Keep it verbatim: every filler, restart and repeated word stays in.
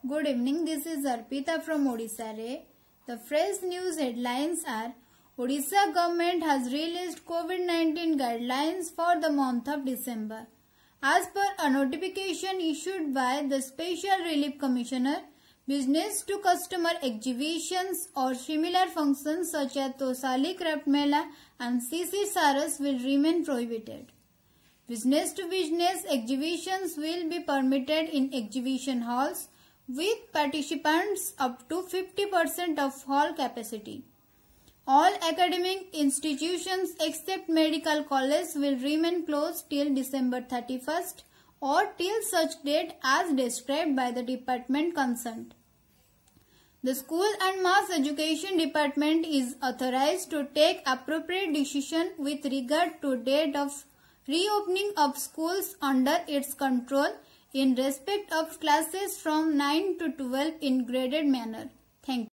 Good evening, this is Arpita from Odisha Re. The fresh news headlines are: Odisha government has released COVID nineteen guidelines for the month of December. As per a notification issued by the Special Relief Commissioner, business to customer exhibitions or similar functions such as Tosali Craft Mela and C C Saras will remain prohibited. Business to business exhibitions will be permitted in exhibition halls with participants up to fifty percent of hall capacity. All academic institutions except medical college will remain closed till December thirty-first or till such date as described by the department concerned. The School and Mass Education Department is authorized to take appropriate decision with regard to date of reopening of schools under its control in respect of classes from nine to twelve in graded manner. Thank you.